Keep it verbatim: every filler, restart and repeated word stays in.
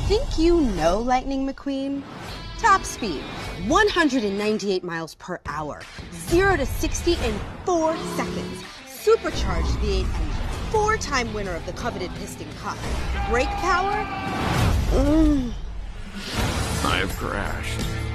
think you know Lightning McQueen? Top speed, one hundred ninety-eight miles per hour. zero to sixty in four seconds. Supercharged V eight engine. Four-time winner of the coveted Piston Cup. Brake power? Mm. I've crashed.